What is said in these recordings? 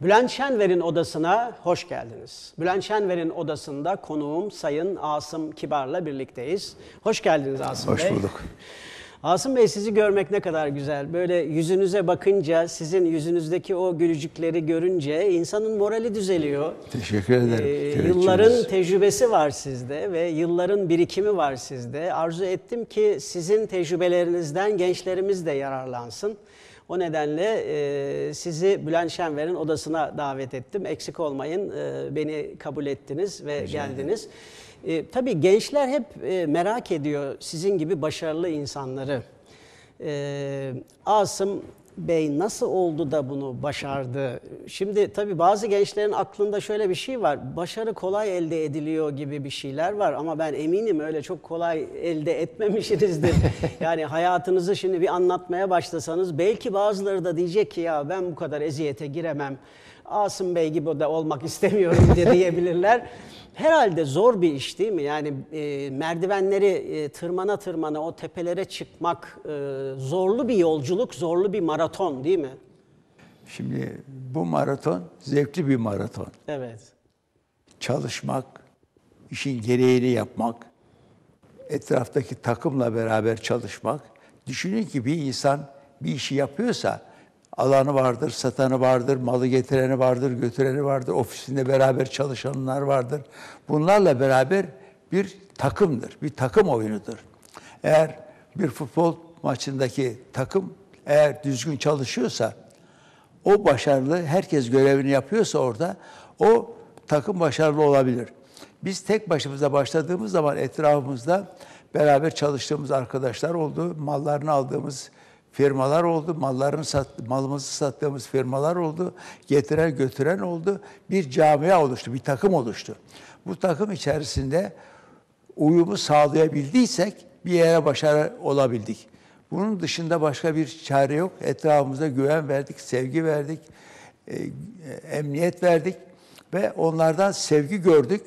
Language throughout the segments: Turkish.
Bülent Şenver'in odasına hoş geldiniz. Bülent Şenver'in odasında konuğum Sayın Asım Kibar'la birlikteyiz. Hoş geldiniz Asım Bey. Hoş bulduk. Asım Bey, sizi görmek ne kadar güzel. Böyle yüzünüze bakınca, sizin yüzünüzdeki o gülücükleri görünce insanın morali düzeliyor. Teşekkür ederim. Yılların tecrübesi var sizde ve yılların birikimi var sizde. Arzu ettim ki sizin tecrübelerinizden gençlerimiz de yararlansın. O nedenle sizi Bülent Şenver'in odasına davet ettim. Eksik olmayın, beni kabul ettiniz ve geldiniz. Tabii gençler hep merak ediyor sizin gibi başarılı insanları. Asım Bey nasıl oldu da bunu başardı? Şimdi tabii bazı gençlerin aklında şöyle bir şey var. Başarı kolay elde ediliyor gibi bir şeyler var ama ben eminim öyle çok kolay elde etmemişsinizdir. Yani hayatınızı şimdi bir anlatmaya başlasanız belki bazıları da diyecek ki ya ben bu kadar eziyete giremem. Asım Bey gibi de olmak istemiyorum diyebilirler. Herhalde zor bir iş değil mi? Yani merdivenleri tırmana tırmana o tepelere çıkmak zorlu bir yolculuk, zorlu bir maraton değil mi? Şimdi bu maraton zevkli bir maraton. Evet. Çalışmak, işin gereğini yapmak, etraftaki takımla beraber çalışmak. Düşünün ki bir insan bir işi yapıyorsa alanı vardır, satanı vardır, malı getireni vardır, götüreni vardır, ofisinde beraber çalışanlar vardır. Bunlarla beraber bir takımdır, bir takım oyunudur. Eğer bir futbol maçındaki takım eğer düzgün çalışıyorsa, o başarılı, herkes görevini yapıyorsa orada, o takım başarılı olabilir. Biz tek başımıza başladığımız zaman etrafımızda beraber çalıştığımız arkadaşlar oldu, mallarını aldığımız firmalar oldu, malımızı sattığımız firmalar oldu, getiren götüren oldu, bir camia oluştu, bir takım oluştu. Bu takım içerisinde uyumu sağlayabildiysek bir yere başarı olabildik. Bunun dışında başka bir çare yok. Etrafımıza güven verdik, sevgi verdik, emniyet verdik ve onlardan sevgi gördük,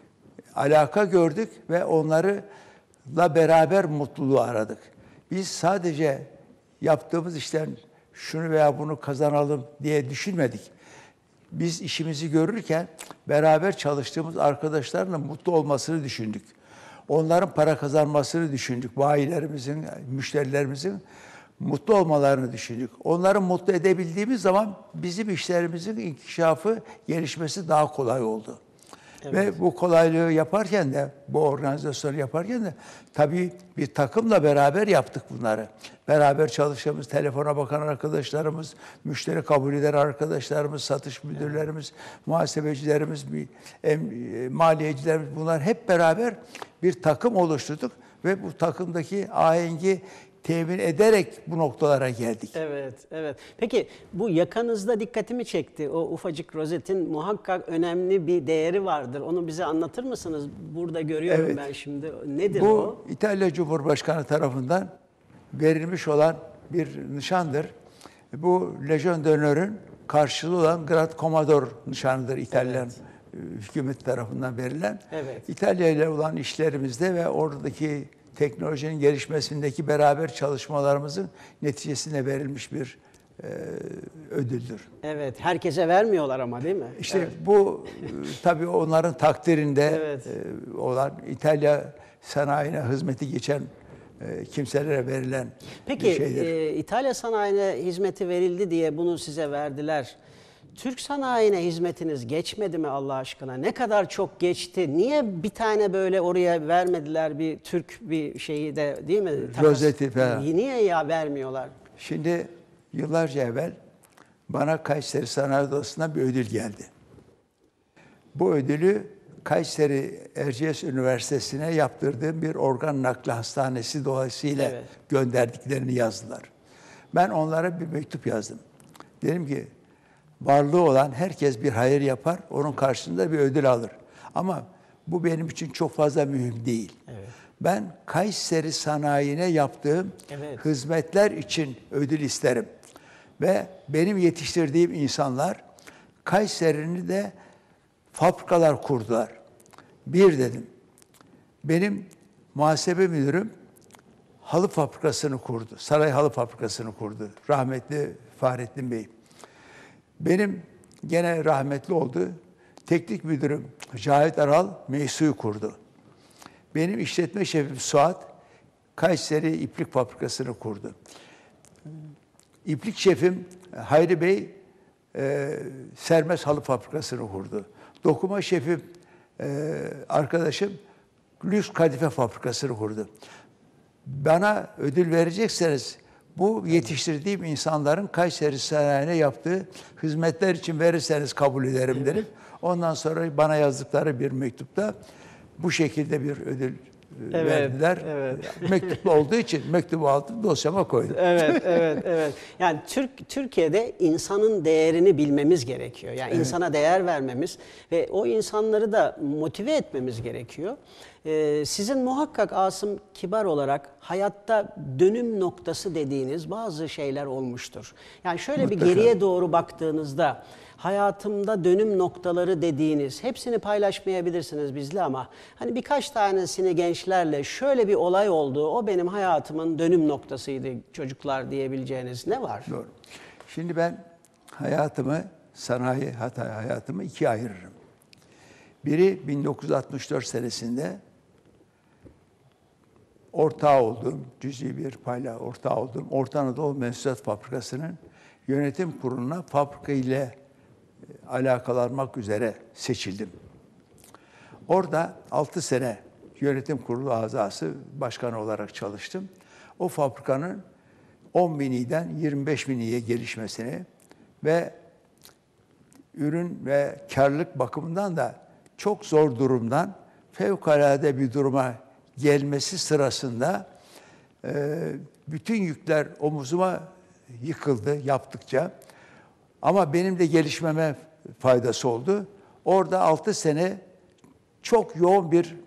alaka gördük ve onlarla beraber mutluluğu aradık. Biz sadece yaptığımız işten şunu veya bunu kazanalım diye düşünmedik. Biz işimizi görürken beraber çalıştığımız arkadaşlarla mutlu olmasını düşündük. Onların para kazanmasını düşündük. Bayilerimizin, müşterilerimizin mutlu olmalarını düşündük. Onları mutlu edebildiğimiz zaman bizim işlerimizin inkişafı, gelişmesi daha kolay oldu. Evet. Ve bu kolaylığı yaparken de, bu organizasyonu yaparken de tabii bir takımla beraber yaptık bunları. Beraber çalıştığımız, telefona bakan arkadaşlarımız, müşteri kabul eden arkadaşlarımız, satış müdürlerimiz, muhasebecilerimiz, maliyecilerimiz, bunlar hep beraber bir takım oluşturduk ve bu takımdaki ahengi temin ederek bu noktalara geldik. Evet, evet. Peki bu yakanızda dikkatimi çekti. O ufacık rozetin muhakkak önemli bir değeri vardır. Onu bize anlatır mısınız? Burada görüyorum ben şimdi. Nedir o? Bu İtalya Cumhurbaşkanı tarafından verilmiş olan bir nişandır. Bu Legion d'Honor'un karşılığı olan Grande Commodore nişanıdır İtalyan hükümet tarafından verilen. Evet. İtalya ile olan işlerimizde ve oradaki teknolojinin gelişmesindeki beraber çalışmalarımızın neticesinde verilmiş bir ödüldür. Evet, herkese vermiyorlar ama değil mi? İşte bu tabii onların takdirinde olan İtalya sanayine hizmeti geçen kimselere verilen bir şeydir. Peki İtalya sanayine hizmeti verildi diye bunu size verdiler. Türk sanayine hizmetiniz geçmedi mi Allah aşkına? Ne kadar çok geçti? Niye bir tane böyle oraya vermediler bir Türk bir şeyi de değil mi? Rozeti falan. Niye ya vermiyorlar? Şimdi yıllarca evvel bana Kayseri Sanayi Odası'ndan bir ödül geldi. Bu ödülü Kayseri Erciyes Üniversitesi'ne yaptırdığım bir organ nakli hastanesi dolayısıyla gönderdiklerini yazdılar. Ben onlara bir mektup yazdım. Dedim ki varlığı olan herkes bir hayır yapar, onun karşılığında bir ödül alır. Ama bu benim için çok fazla mühim değil. Evet. Ben Kayseri sanayine yaptığım hizmetler için ödül isterim. Ve benim yetiştirdiğim insanlar Kayseri'ni de fabrikalar kurdular. Bir dedim, benim muhasebe müdürüm halı fabrikasını kurdu. Saray halı fabrikasını kurdu. Rahmetli Fahrettin Bey. Benim gene rahmetli oldu. Teknik müdürüm Cahit Aral Meysu'yu kurdu. Benim işletme şefim Suat Kayseri İplik Fabrikası'nı kurdu. İplik şefim Hayri Bey Sermes Halı Fabrikası'nı kurdu. Dokuma şefim arkadaşım Lüks Kadife Fabrikası'nı kurdu. Bana ödül verecekseniz bu yetiştirdiğim insanların Kayseri Sanayi'ne yaptığı hizmetler için verirseniz kabul ederim derim. Ondan sonra bana yazdıkları bir mektupta bu şekilde bir ödül verdiler. Evet. Mektuplu olduğu için mektubu aldım, dosyama koydum. Evet. Yani Türkiye'de insanın değerini bilmemiz gerekiyor. Yani insana değer vermemiz ve o insanları da motive etmemiz gerekiyor. Sizin muhakkak Asım Kibar olarak hayatta dönüm noktası dediğiniz bazı şeyler olmuştur. Yani şöyle Mutlaka. bir geriye doğru baktığınızda hayatımda dönüm noktaları dediğiniz, hepsini paylaşmayabilirsiniz bizle ama hani birkaç tanesini gençlerle şöyle bir olay oldu, o benim hayatımın dönüm noktasıydı çocuklar diyebileceğiniz ne var? Doğru. Şimdi ben hayatımı, sanayi hayatımı ikiye ayırırım. Biri 1964 senesinde ortağı olduğum, cüzi bir payla ortağı olduğum Orta Anadolu Mensulat Fabrikası'nın yönetim kuruluna fabrika ile alakalanmak üzere seçildim. Orada 6 sene yönetim kurulu azası başkanı olarak çalıştım. O fabrikanın 10 biniden 25 biniye gelişmesini ve ürün ve karlılık bakımından da çok zor durumdan fevkalade bir duruma gelmesi sırasında bütün yükler omuzuma yıkıldı yaptıkça. Ama benim de gelişmeme faydası oldu. Orada 6 sene çok yoğun bir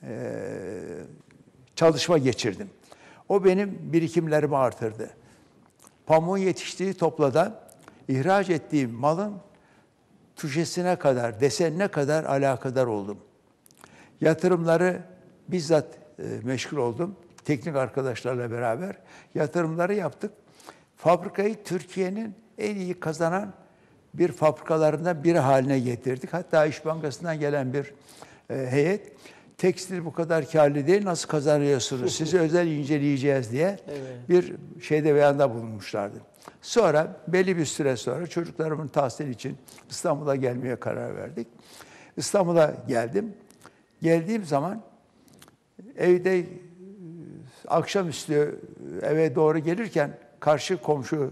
çalışma geçirdim. O benim birikimlerimi artırdı. Pamuğun yetiştiği toplada ihraç ettiğim malın tuşesine kadar, desenine kadar alakadar oldum. Yatırımları bizzat meşgul oldum. Teknik arkadaşlarla beraber yatırımları yaptık. Fabrikayı Türkiye'nin en iyi kazanan bir fabrikalarından biri haline getirdik. Hatta İş Bankası'ndan gelen bir heyet, tekstil bu kadar karlı değil, nasıl kazanıyorsunuz, sizi özel inceleyeceğiz diye bir beyanda bulunmuşlardı. Sonra belli bir süre sonra çocuklarımın tahsili için İstanbul'a gelmeye karar verdik. İstanbul'a geldim. Geldiğim zaman evde akşamüstü eve doğru gelirken karşı komşu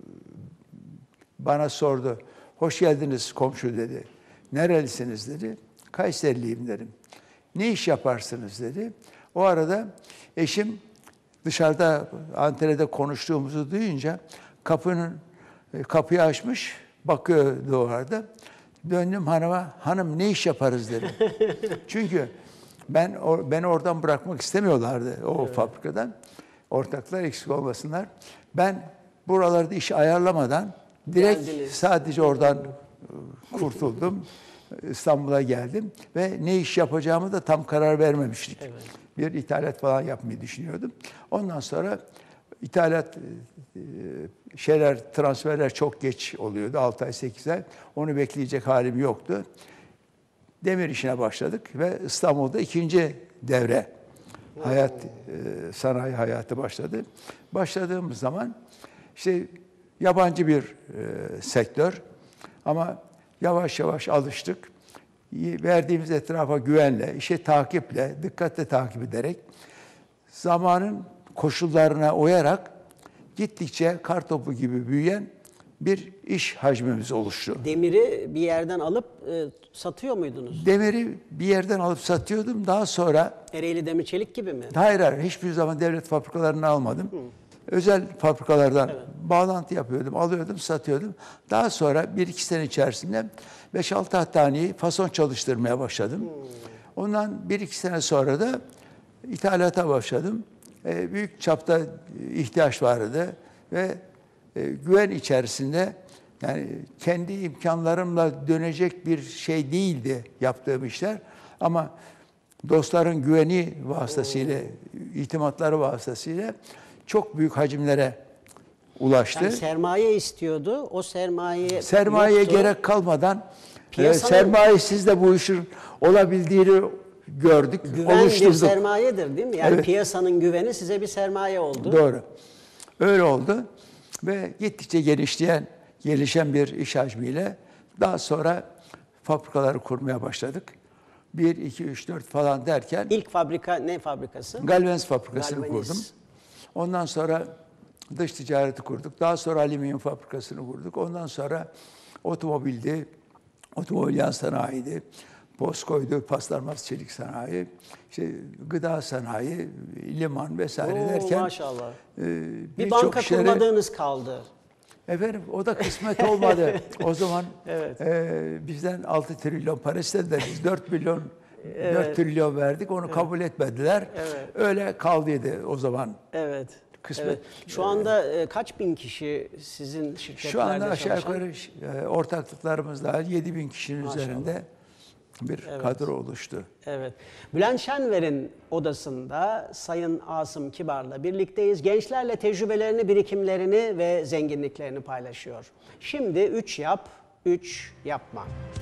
bana sordu. Hoş geldiniz komşu dedi. Nerelisiniz dedi. Kayseriliyim dedim. Ne iş yaparsınız dedi. O arada eşim dışarıda Antalya'da konuştuğumuzu duyunca kapıyı açmış, bakıyordu o arada. Döndüm hanıma, hanım ne iş yaparız dedim. Çünkü beni oradan bırakmak istemiyorlardı o fabrikadan. Ortaklar eksik olmasınlar. Ben buralarda iş ayarlamadan direkt sadece oradan kurtuldum. İstanbul'a geldim ve ne iş yapacağımı da tam karar vermemiştik. Evet. Bir ithalat falan yapmayı düşünüyordum. Ondan sonra ithalat transferler çok geç oluyordu. 6 ay 8 ay. Onu bekleyecek halim yoktu. Demir işine başladık ve İstanbul'da ikinci devre sanayi hayatı başladı. Başladığımız zaman işte yabancı bir sektör ama yavaş yavaş alıştık. Verdiğimiz etrafa güvenle, işe takiple, dikkatle takip ederek, zamanın koşullarına uyarak gittikçe kartopu gibi büyüyen bir iş hacmimiz oluştu. Demiri bir yerden alıp satıyor muydunuz? Demiri bir yerden alıp satıyordum. Daha sonra... Ereğli Demir Çelik gibi mi? Hayır. Hiçbir zaman devlet fabrikalarını almadım. Özel fabrikalardan bağlantı yapıyordum, alıyordum, satıyordum. Daha sonra 1-2 sene içerisinde 5-6 hattaneyi fason çalıştırmaya başladım. Ondan 1-2 sene sonra da ithalata başladım. Büyük çapta ihtiyaç vardı ve güven içerisinde, yani kendi imkanlarımla dönecek bir şey değildi yaptığım işler. Ama dostların güveni vasıtasıyla, itimatları vasıtasıyla çok büyük hacimlere ulaştı. Yani sermaye istiyordu. O Sermayeye yoktu. gerek kalmadan Piyasanın- sermayesiz de bu işin olabildiğini gördük, Güven bir oluşturduk. sermayedir değil mi? Yani Evet. piyasanın güveni size bir sermaye oldu. Doğru. Öyle oldu ve gittikçe gelişen bir iş hacmiyle daha sonra fabrikaları kurmaya başladık. 1, 2, 3, 4 falan derken İlk fabrika ne fabrikası? Galvaniz fabrikasını Galvaniz. kurdum. Ondan sonra dış ticareti kurduk. Daha sonra alüminyum fabrikasını kurduk. Ondan sonra otomobildi, otomobil yan sanayiydi, POSCO'ydu, paslanmaz çelik sanayi, işte gıda sanayi, liman vesaire Oo, derken maşallah. Bir birçok banka işlere- kurmadığınız kaldı. Efendim o da kısmet olmadı. O zaman Evet. bizden 6 trilyon para istediler. Biz 4 milyon 4 trilyon verdik. Onu kabul etmediler. Evet. Öyle kaldıydı o zaman. Evet. Kısmet. Evet. Şu anda kaç bin kişi sizin şirketlerde Şu anda aşağı çalışan? yukarı ortaklıklarımızda 7 bin kişinin Maşallah. üzerinde bir kadro oluştu. Evet. Bülent Şenver'in odasında Sayın Asım Kibar'la birlikteyiz. Gençlerle tecrübelerini, birikimlerini ve zenginliklerini paylaşıyor. Şimdi 3 yap, 3 yapma.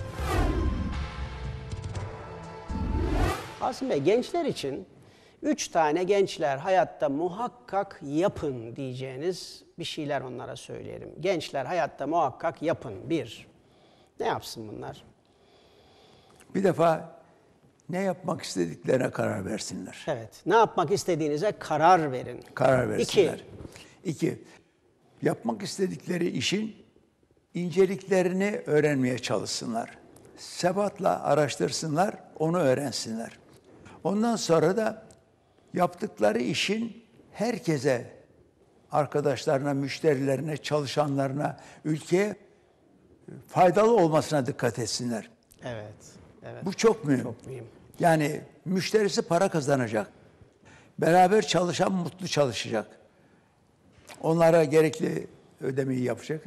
Asım Bey, gençler için 3 tane gençler hayatta muhakkak yapın diyeceğiniz bir şeyler onlara söyleyelim. Gençler hayatta muhakkak yapın. 1. Ne yapsın bunlar? Bir defa ne yapmak istediklerine karar versinler. Evet. Ne yapmak istediğinize karar verin. Karar versinler. 2. 2. Yapmak istedikleri işin inceliklerini öğrenmeye çalışsınlar. Sebatla araştırsınlar, onu öğrensinler. Ondan sonra da yaptıkları işin herkese, arkadaşlarına, müşterilerine, çalışanlarına, ülkeye faydalı olmasına dikkat etsinler. Evet. Evet. Bu çok mühim. Çok mühim. Yani müşterisi para kazanacak. Beraber çalışan mutlu çalışacak. Onlara gerekli ödemeyi yapacak.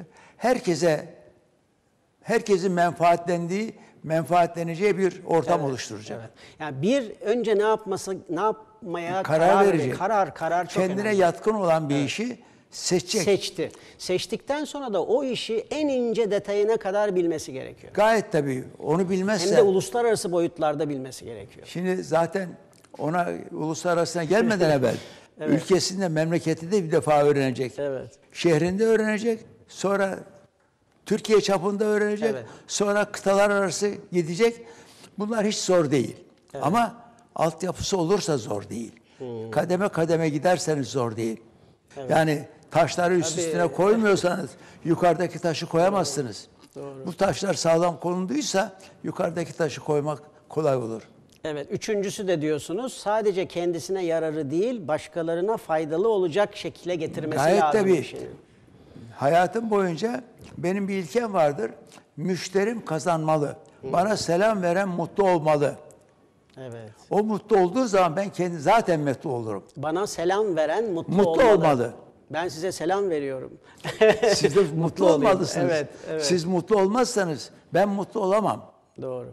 Herkesin menfaatleneceği bir ortam oluşturacak. Evet. Yani önce ne yapmaya Karar verecek. Karar çok Kendine önemli. yatkın olan bir işi seçecek. Seçti. Seçtikten sonra da o işi en ince detayına kadar bilmesi gerekiyor. Gayet tabii onu bilmezse. Hem de uluslararası boyutlarda bilmesi gerekiyor. Şimdi zaten ona uluslararasına gelmeden evvel ülkesinde, memleketinde bir defa öğrenecek. Evet. Şehrinde öğrenecek, sonra Türkiye çapında öğrenecek, Evet. sonra kıtalar arası gidecek. Bunlar hiç zor değil. Ama altyapısı olursa zor değil. Kademe kademe giderseniz zor değil. Yani taşları üst üstüne koymuyorsanız yukarıdaki taşı koyamazsınız. Bu taşlar sağlam konuluysa yukarıdaki taşı koymak kolay olur. Evet. Üçüncüsü de diyorsunuz sadece kendisine yararı değil başkalarına faydalı olacak şekilde getirmesi Gayet lazım tabii. işini. Hayatım boyunca benim bir ilkem vardır. Müşterim kazanmalı. Bana selam veren mutlu olmalı. Evet. O mutlu olduğu zaman ben zaten mutlu olurum. Bana selam veren mutlu Mutlu olmalı. Ben size selam veriyorum. Siz de mutlu olayım. olmalısınız. Evet, evet. Siz mutlu olmazsanız ben mutlu olamam. Doğru.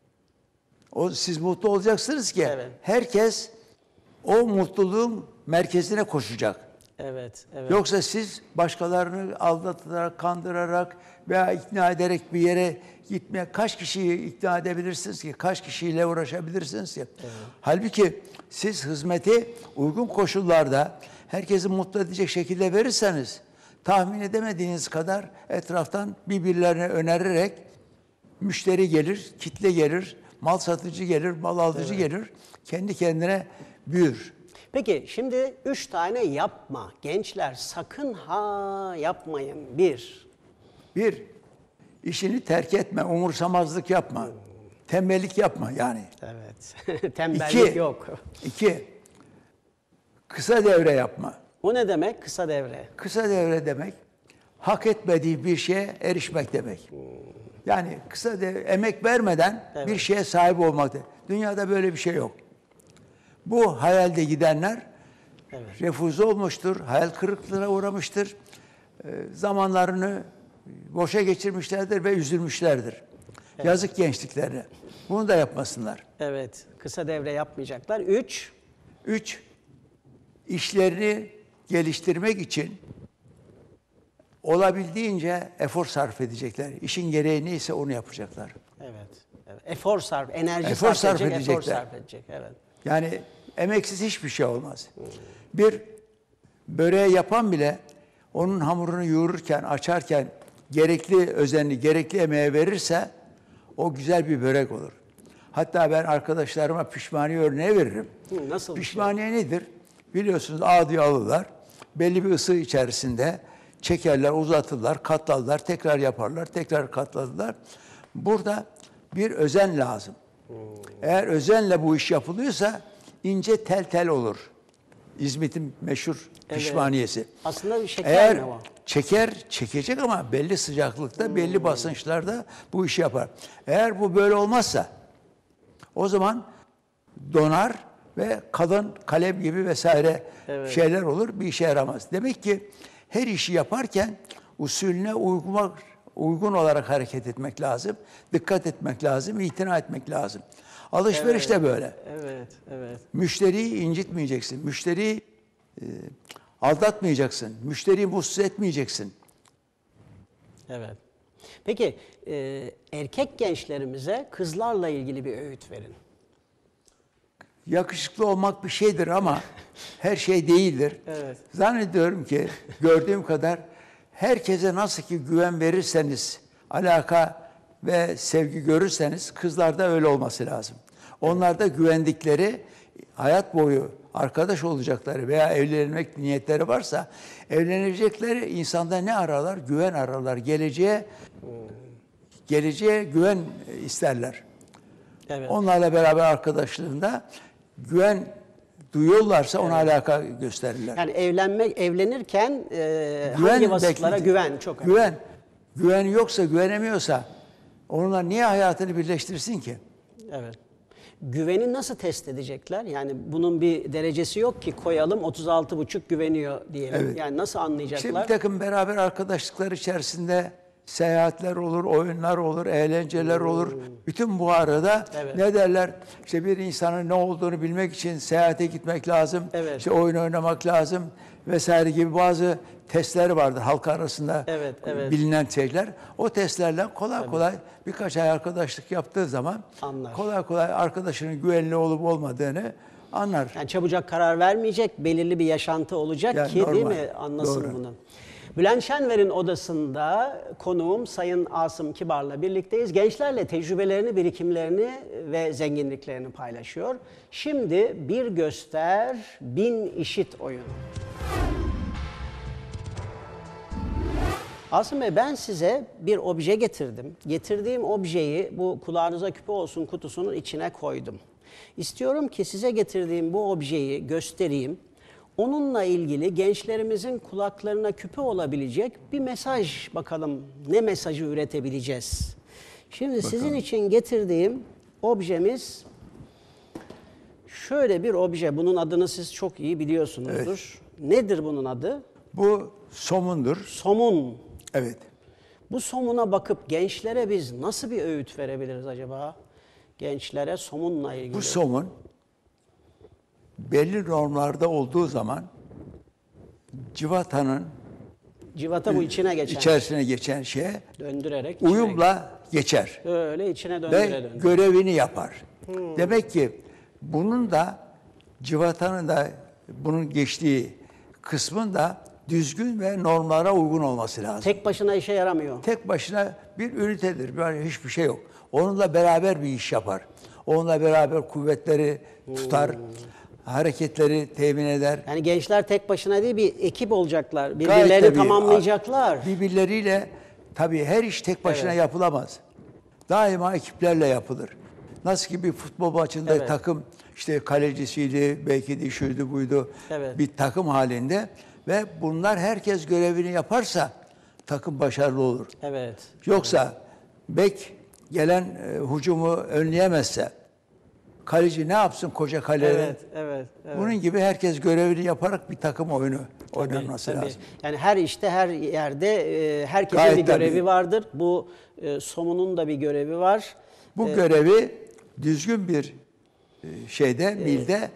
Siz mutlu olacaksınız ki Evet. herkes o mutluluğun merkezine koşacak. Evet, evet. Yoksa siz başkalarını aldatarak, kandırarak veya ikna ederek bir yere gitmeye kaç kişiyi ikna edebilirsiniz ki? Kaç kişiyle uğraşabilirsiniz ki? Evet. Halbuki siz hizmeti uygun koşullarda herkesi mutlu edecek şekilde verirseniz tahmin edemediğiniz kadar etraftan birbirlerine önererek müşteri gelir, kitle gelir, mal satıcı gelir, mal alıcı gelir. Kendi kendine büyür. Peki şimdi 3 tane yapma. Gençler sakın ha yapmayın. 1. Bir, işini terk etme, umursamazlık yapma. Tembellik yapma yani. Evet. Tembellik yok. 2, kısa devre yapma. O ne demek? Kısa devre. Kısa devre demek, hak etmediği bir şeye erişmek demek. Yani emek vermeden bir şeye sahip olmak. Dünyada böyle bir şey yok. Bu hayalde gidenler refüze olmuştur, hayal kırıklığına uğramıştır. Zamanlarını boşa geçirmişlerdir ve üzülmüşlerdir. Yazık gençliklerine. Bunu da yapmasınlar. Evet. Kısa devre yapmayacaklar. 3. 3, işlerini geliştirmek için olabildiğince efor sarf edecekler. İşin gereği neyse onu yapacaklar. Evet. Evet. Efor sarf, enerji Efor sarf edecek, edecekler. efor sarf edecek. Evet. Yani emeksiz hiçbir şey olmaz. Bir böreği yapan bile onun hamurunu yoğururken, açarken gerekli özenli, gerekli emeğe verirse o güzel bir börek olur. Hatta ben arkadaşlarıma pişmaniye örneği veririm. Nasıl bir şey? Pişmaniye nedir? Biliyorsunuz ağdıya alırlar. Belli bir ısı içerisinde çekerler, uzatırlar, katlarlar, tekrar yaparlar, tekrar katlarlar. Burada bir özen lazım. Eğer özenle bu iş yapılıyorsa ince tel tel olur. İzmit'in meşhur pişmaniyesi. Aslında bir şeker Eğer mi o? çekecek ama belli sıcaklıkta, belli basınçlarda bu işi yapar. Eğer bu böyle olmazsa o zaman donar ve kalın kalem gibi vesaire şeyler olur, bir işe yaramaz. Demek ki her işi yaparken usulüne uygun olarak hareket etmek lazım, dikkat etmek lazım, itina etmek lazım. Alışveriş de böyle. Evet, evet. Müşteriyi incitmeyeceksin, müşteriyi aldatmayacaksın, müşteriyi mutsuz etmeyeceksin. Evet. Peki erkek gençlerimize kızlarla ilgili bir öğüt verin. Yakışıklı olmak bir şeydir ama her şey değildir. Evet. Zannediyorum ki gördüğüm kadar herkese nasıl ki güven verirseniz, alaka ve sevgi görürseniz kızlarda öyle olması lazım. Onlarda güvendikleri, hayat boyu arkadaş olacakları veya evlenmek niyetleri varsa evlenecekleri insanda ne ararlar? Güven ararlar. Geleceğe güven isterler. Evet. Onlarla beraber arkadaşlığında güven duyuyorlarsa ona alaka gösterirler. Yani evlenirken hangi vasıflara güven çok önemli. Güven yoksa, güvenemiyorsa onunla niye hayatını birleştirsin ki? Evet. Güveni nasıl test edecekler? Yani bunun bir derecesi yok ki koyalım 36,5 güveniyor diyelim. Evet. Yani nasıl İşte anlayacaklar? bir takım beraber arkadaşlıklar içerisinde seyahatler olur, oyunlar olur, eğlenceler olur. Bütün bu arada ne derler? İşte bir insanın ne olduğunu bilmek için seyahate gitmek lazım. Evet. İşte oyun oynamak lazım vesaire gibi bazı testler vardır halk arasında bilinen şeyler. O testlerle kolay kolay birkaç ay arkadaşlık yaptığı zaman Anlar. kolay kolay arkadaşının güvenli olup olmadığını anlar. Yani çabucak karar vermeyecek, belirli bir yaşantı olacak Yani ki değil normal. mi? Anlasın Doğru. bunu. Bülent Şenver'in odasında konuğum Sayın Asım Kibar'la birlikteyiz. Gençlerle tecrübelerini, birikimlerini ve zenginliklerini paylaşıyor. Şimdi bir göster, bin işit oyunu. Asım Bey, ben size bir obje getirdim. Getirdiğim objeyi bu kulağınıza küpe olsun kutusunun içine koydum. İstiyorum ki size getirdiğim bu objeyi göstereyim. Onunla ilgili gençlerimizin kulaklarına küpe olabilecek bir mesaj, bakalım ne mesajı üretebileceğiz. Şimdi sizin için getirdiğim objemiz şöyle bir obje. Bunun adını siz çok iyi biliyorsunuzdur. Nedir bunun adı? Bu somundur. Somun. Evet. Bu somuna bakıp gençlere biz nasıl bir öğüt verebiliriz acaba? Gençlere somunla ilgili. Bu somun belli normlarda olduğu zaman civatanın Civata bu içine geçen. içerisine geçen şeye Döndürerek. içine uyumla geçer Öyle içine ve döndüre döndüre. görevini yapar. Demek ki bunun da civatanın da bunun geçtiği kısmın da düzgün ve normlara uygun olması lazım. Tek başına işe yaramıyor. Tek başına bir ünitedir. Yani hiçbir şey yok. Onunla beraber bir iş yapar. Onunla beraber kuvvetleri tutar. Hareketleri temin eder. Yani gençler tek başına değil, bir ekip olacaklar. Gayet Birbirlerini tabii, tamamlayacaklar. Birbirleriyle tabii her iş tek başına yapılamaz. Daima ekiplerle yapılır. Nasıl ki bir futbol maçında takım işte kalecisiydi, belki de şuydu buydu bir takım halinde ve bunlar herkes görevini yaparsa takım başarılı olur. Evet. Yoksa bek gelen hücumu önleyemezse kaleci ne yapsın koca kalede? Evet. Bunun gibi herkes görevini yaparak bir takım oyunu oynanması lazım. Yani her işte, her yerde herkesin Gayet bir görevi tabii. vardır. Bu somunun da bir görevi var. Bu görevi düzgün bir milde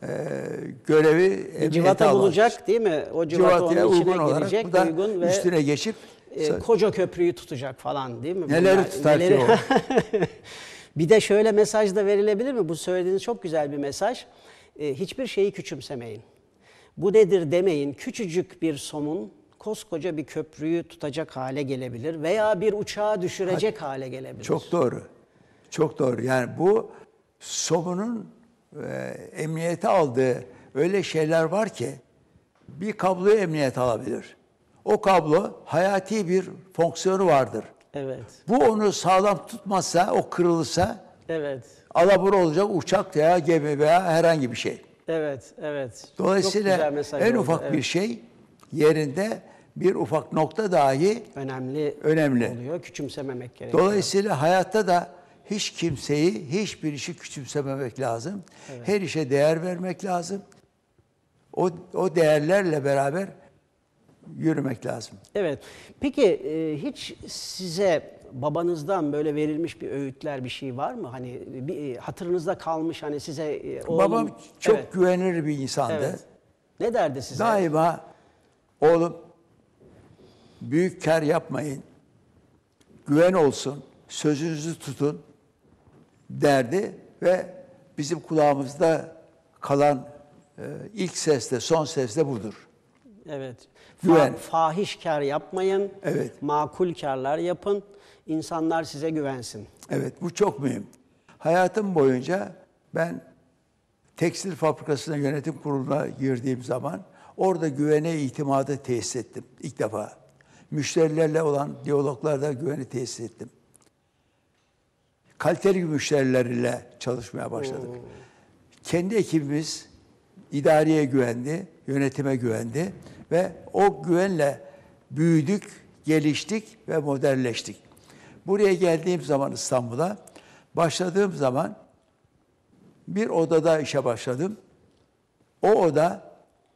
görevi Bir emniyete civata alan. bulacak değil mi? O civata Civataya onun içine uygun olarak girecek, bu da uygun ve üstüne geçip koca köprüyü tutacak falan değil mi? neleri tutar ki o? Bir de şöyle mesaj da verilebilir mi? Bu söylediğiniz çok güzel bir mesaj. Hiçbir şeyi küçümsemeyin. Bu nedir demeyin. Küçücük bir somun koskoca bir köprüyü tutacak hale gelebilir veya bir uçağı düşürecek hale gelebilir. Çok doğru. Çok doğru. Yani bu somunun emniyete aldığı öyle şeyler var ki bir kabloyu emniyete alabilir. O kablo hayati bir fonksiyonu vardır. Evet. Bu onu sağlam tutmazsa, o kırılırsa Evet. alabora olacak uçak veya gemi veya herhangi bir şey. Evet, evet. Çok güzel Dolayısıyla mesaj en oldu, ufak evet. bir şey yerinde bir ufak nokta dahi önemli. oluyor. Küçümsememek gerekiyor. Dolayısıyla hayatta da hiç kimseyi, hiçbir işi küçümsememek lazım. Evet. Her işe değer vermek lazım. O değerlerle beraber yürümek lazım. Evet. Peki hiç size babanızdan böyle verilmiş bir öğütler bir şey var mı? Hani bir hatırınızda kalmış hani size oğlum... Babam çok Evet, güvenilir bir insandı. evet. Ne derdi size? Daima oğlum büyük kar yapmayın, güven olsun, sözünüzü tutun derdi ve bizim kulağımızda kalan ilk ses de son ses de budur. Evet. Güven. Fahiş kar yapmayın. Evet. Makul karlar yapın. İnsanlar size güvensin. Evet, bu çok mühim. Hayatım boyunca ben tekstil fabrikasına yönetim kuruluna girdiğim zaman orada güvene, itimadı tesis ettim ilk defa. Müşterilerle olan diyaloglarda güveni tesis ettim. Kaliteli müşterilerle çalışmaya başladık. Kendi ekibimiz idareye güvendi, yönetime güvendi ve o güvenle büyüdük, geliştik ve modelleştik. Buraya geldiğim zaman İstanbul'a, başladığım zaman bir odada işe başladım. O oda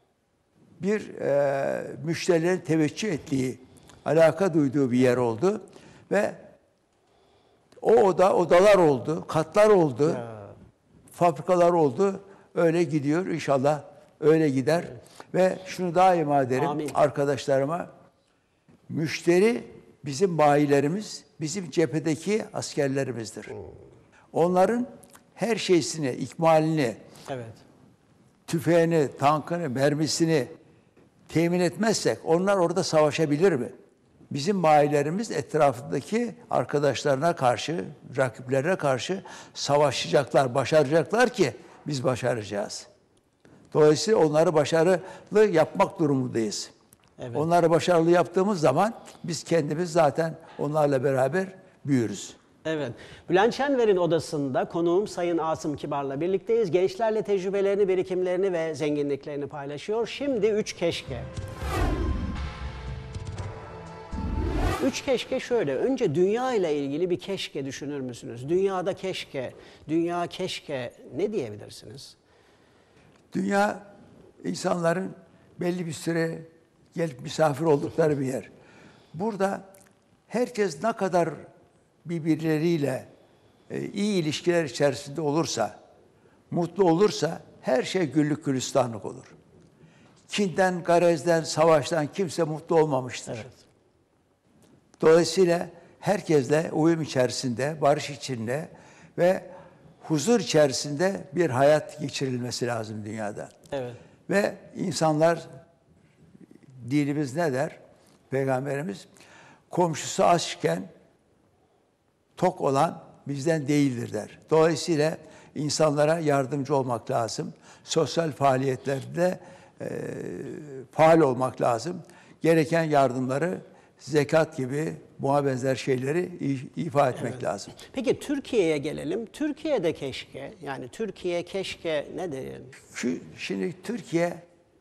bir müşterilerin teveccüh ettiği, alaka duyduğu bir yer oldu ve o odalar oldu, katlar oldu, fabrikalar oldu. Öyle gidiyor inşallah, öyle gider. Evet. Ve şunu daima derim Amin. arkadaşlarıma, müşteri bizim bayilerimiz, bizim cephedeki askerlerimizdir. Onların her şeysini, ikmalini, Evet. tüfeğini, tankını, mermisini temin etmezsek onlar orada savaşabilir mi? Bizim bayilerimiz etrafındaki arkadaşlarına karşı, rakiplerine karşı savaşacaklar, başaracaklar ki biz başaracağız. Dolayısıyla onları başarılı yapmak durumundayız. Evet. Onları başarılı yaptığımız zaman biz kendimiz zaten onlarla beraber büyürüz. Evet. Bülent Şenver'in odasında konuğum Sayın Asım Kibar'la birlikteyiz. Gençlerle tecrübelerini, birikimlerini ve zenginliklerini paylaşıyor. Şimdi 3 keşke. 3 keşke şöyle. Önce dünya ile ilgili bir keşke düşünür müsünüz? Dünyada keşke, dünya keşke ne diyebilirsiniz? Dünya insanların belli bir süre gelip misafir oldukları bir yer. Burada herkes ne kadar birbirleriyle iyi ilişkiler içerisinde olursa, mutlu olursa her şey güllük gülistanlık olur. Kinden, garezden, savaştan kimse mutlu olmamıştır. Evet. Dolayısıyla herkesle uyum içerisinde, barış içinde ve huzur içerisinde bir hayat geçirilmesi lazım dünyada. Evet. Ve insanlar, dinimiz ne der? Peygamberimiz, komşusu açken tok olan bizden değildir der. Dolayısıyla insanlara yardımcı olmak lazım. Sosyal faaliyetlerde faal olmak lazım. Gereken yardımları zekat gibi buna benzer şeyleri ifa etmek lazım. Peki Türkiye'ye gelelim. Türkiye'de keşke, yani Türkiye keşke ne diyelim? Şimdi Türkiye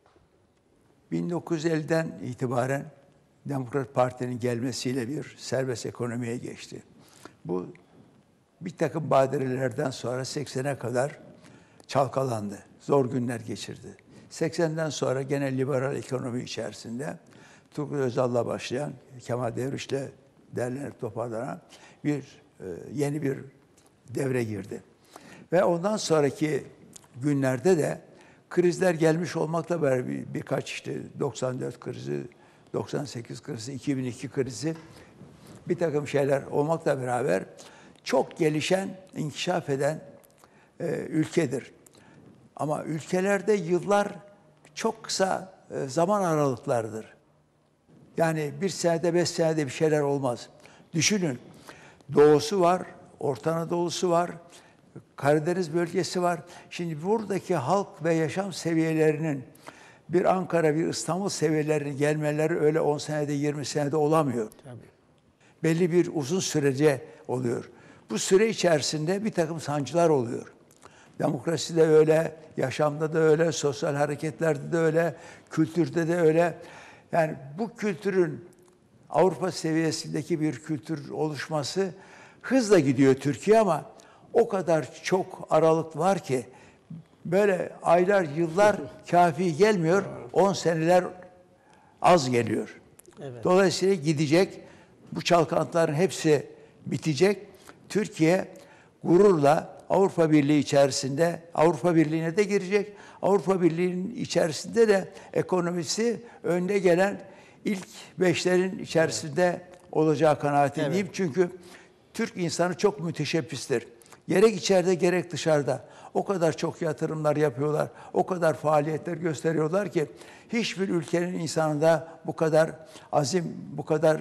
1950'den itibaren Demokrat Parti'nin gelmesiyle bir serbest ekonomiye geçti. Bu bir takım badirelerden sonra 80'e kadar çalkalandı. Zor günler geçirdi. 80'den sonra gene liberal ekonomi içerisinde Turgut Özal'la başlayan, Kemal Devriş'le derlenip toparlanan yeni bir devre girdi. Ve ondan sonraki günlerde de krizler gelmiş olmakla beraber birkaç işte 94 krizi, 98 krizi, 2002 krizi bir takım şeyler olmakla beraber çok gelişen, inkişaf eden ülkedir. Ama ülkelerde yıllar çok kısa zaman aralıklardır. Yani bir senede, 5 senede bir şeyler olmaz. Düşünün, doğusu var, Orta Anadolu'su var, Karadeniz bölgesi var. Şimdi buradaki halk ve yaşam seviyelerinin bir Ankara, bir İstanbul seviyelerine gelmeleri öyle 10 senede, 20 senede olamıyor. Tabii. Belli bir uzun sürece oluyor. Bu süre içerisinde bir takım sancılar oluyor. Demokraside öyle, yaşamda da öyle, sosyal hareketlerde de öyle, kültürde de öyle. Yani bu kültürün Avrupa seviyesindeki bir kültür oluşması hızla gidiyor Türkiye ama o kadar çok aralık var ki böyle aylar, yıllar kafi gelmiyor, 10 seneler az geliyor. Evet. Dolayısıyla gidecek, bu çalkantıların hepsi bitecek. Türkiye gururla Avrupa Birliği içerisinde, Avrupa Birliği'ne de girecek. Avrupa Birliği'nin içerisinde de ekonomisi önde gelen ilk 5'lerin içerisinde olacağı kanaatindeyim. Evet. Çünkü Türk insanı çok müteşebbisti. Gerek içeride gerek dışarıda o kadar çok yatırımlar yapıyorlar, o kadar faaliyetler gösteriyorlar ki hiçbir ülkenin insanında bu kadar azim, bu kadar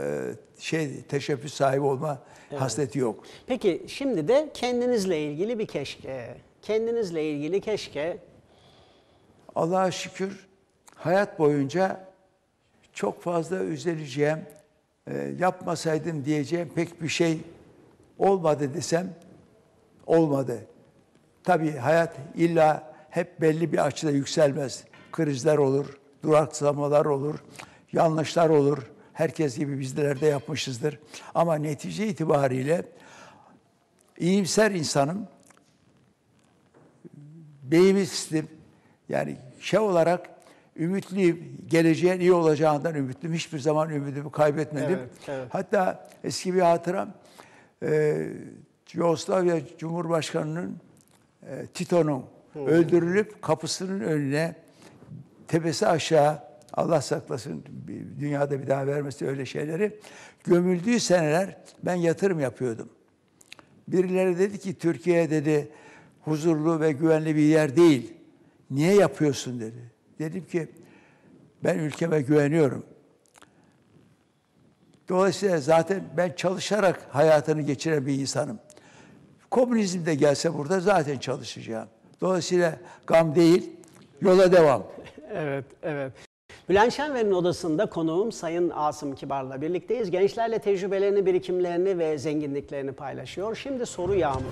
teşebbüs sahibi olma hasleti yok. Peki şimdi de kendinizle ilgili bir keşke. Kendinizle ilgili keşke. Allah'a şükür hayat boyunca çok fazla üzüleceğim, yapmasaydım diyeceğim pek bir şey olmadı desem olmadı. Tabii hayat illa hep belli bir açıda yükselmez. Krizler olur, duraksamalar olur, yanlışlar olur. Herkes gibi bizler de yapmışızdır. Ama netice itibariyle iyimser insanım, beyimistim. Yani olarak ümitliyim, geleceğin iyi olacağından ümitliyim. Hiçbir zaman ümidimi kaybetmedim. Evet, evet. Hatta eski bir hatıram, Yugoslavya Cumhurbaşkanı'nın Tito'nun öldürülüp kapısının önüne tepesi aşağı, Allah saklasın dünyada bir daha vermesin öyle şeyleri, gömüldüğü seneler ben yatırım yapıyordum. Birileri dedi ki Türkiye dedi huzurlu ve güvenli bir yer değil. Niye yapıyorsun dedi. Dedim ki ben ülkeme güveniyorum. Dolayısıyla zaten ben çalışarak hayatını geçiren bir insanım. Komünizm de gelse burada zaten çalışacağım. Dolayısıyla gam değil, yola devam. Evet, evet. Bülent Şenver'in odasında konuğum Sayın Asım Kibar'la birlikteyiz. Gençlerle tecrübelerini, birikimlerini ve zenginliklerini paylaşıyor. Şimdi soru yağmuru.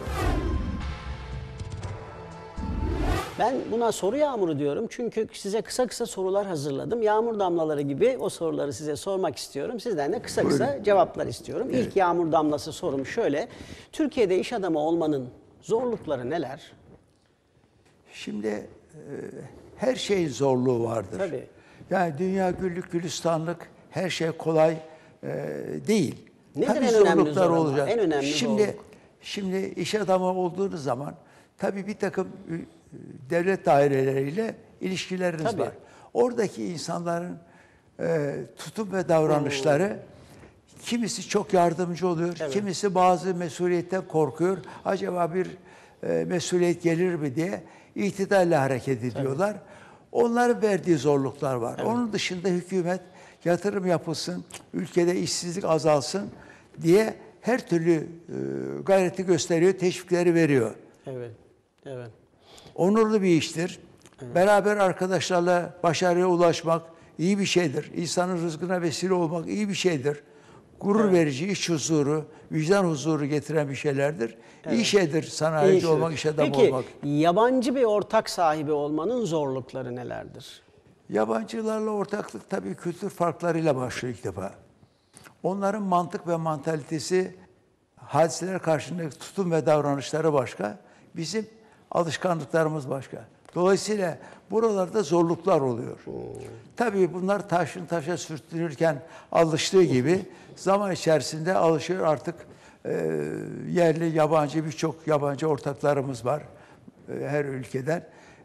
Ben buna soru yağmuru diyorum çünkü size kısa kısa sorular hazırladım. Yağmur damlaları gibi o soruları size sormak istiyorum. Sizden de kısa kısa cevaplar istiyorum. Evet. İlk yağmur damlası sorum şöyle. Türkiye'de iş adamı olmanın zorlukları neler? Şimdi her şeyin zorluğu vardır. Tabii. Yani dünya güllük gülistanlık, her şey kolay değil. Nedir tabii en önemli zorluklar zorluk? olacak. En önemli zorluk. Şimdi iş adamı olduğunuz zaman tabii bir takım devlet daireleriyle ilişkileriniz Tabii. var. Oradaki insanların tutum ve davranışları kimisi çok yardımcı oluyor, Evet. kimisi bazı mesuliyetten korkuyor. Acaba bir mesuliyet gelir mi diye itidalla hareket ediyorlar. Evet. Onların verdiği zorluklar var. Evet. Onun dışında hükümet yatırım yapılsın, ülkede işsizlik azalsın diye her türlü gayreti gösteriyor, teşvikleri veriyor. Evet, evet. Onurlu bir iştir. Evet. Beraber arkadaşlarla başarıya ulaşmak iyi bir şeydir. İnsanın rızkına vesile olmak iyi bir şeydir. Gurur verici, iç huzuru, vicdan huzuru getiren bir şeylerdir. Evet. İyi şeydir sanayici olmak, iş adamı olmak. Peki yabancı bir ortak sahibi olmanın zorlukları nelerdir? Yabancılarla ortaklık tabii kültür farklarıyla başlıyor ilk defa. Onların mantık ve mantalitesi, hadiseler karşısındaki tutum ve davranışları başka. Bizim alışkanlıklarımız başka. Dolayısıyla buralarda zorluklar oluyor. Tabii bunlar taşın taşa sürtünürken alıştığı gibi zaman içerisinde alışıyor artık. Yerli, yabancı birçok yabancı ortaklarımız var her ülkeden.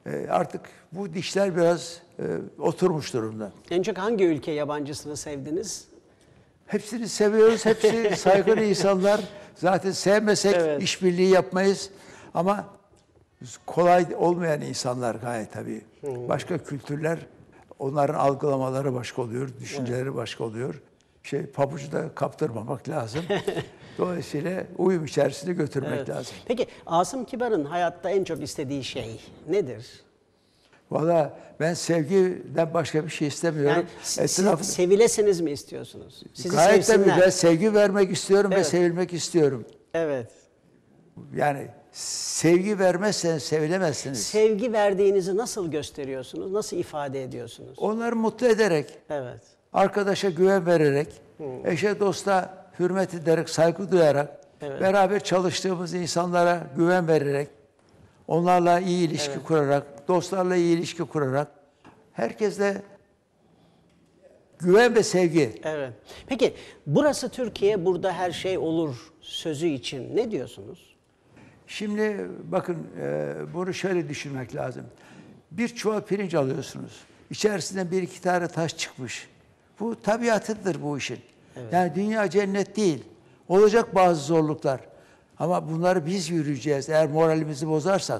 Artık bu dişler biraz oturmuş durumda. En çok hangi ülke yabancısını sevdiniz? Hepsini seviyoruz. Hepsi saygılı insanlar. Zaten sevmesek Evet. işbirliği yapmayız. Ama kolay olmayan insanlar gayet tabii. Başka kültürler, onların algılamaları başka oluyor, düşünceleri başka oluyor. Pabucu da kaptırmamak lazım. Dolayısıyla uyum içerisinde götürmek lazım. Peki Asım Kibar'ın hayatta en çok istediği şey nedir? Valla ben sevgiden başka bir şey istemiyorum. Yani siz sevilesiniz mi istiyorsunuz? Sizi Gayet tabii sevsinler. ben sevgi vermek istiyorum ve Evet. sevilmek istiyorum. Evet. Yani sevgi vermezseniz sevilemezsiniz. Sevgi verdiğinizi nasıl gösteriyorsunuz? Nasıl ifade ediyorsunuz? Onları mutlu ederek, Evet. arkadaşa güven vererek, eşe dosta hürmet ederek, saygı duyarak, beraber çalıştığımız insanlara güven vererek, onlarla iyi ilişki kurarak, dostlarla iyi ilişki kurarak, herkesle güven ve sevgi. Evet. Peki burası Türkiye, burada her şey olur sözü için ne diyorsunuz? Şimdi bakın bunu şöyle düşünmek lazım. Bir çuval pirinç alıyorsunuz. İçerisinden bir iki tane taş çıkmış. Bu tabiatıdır bu işin. Yani dünya cennet değil. Olacak bazı zorluklar. Ama bunları biz yürüyeceğiz. Eğer moralimizi bozarsak,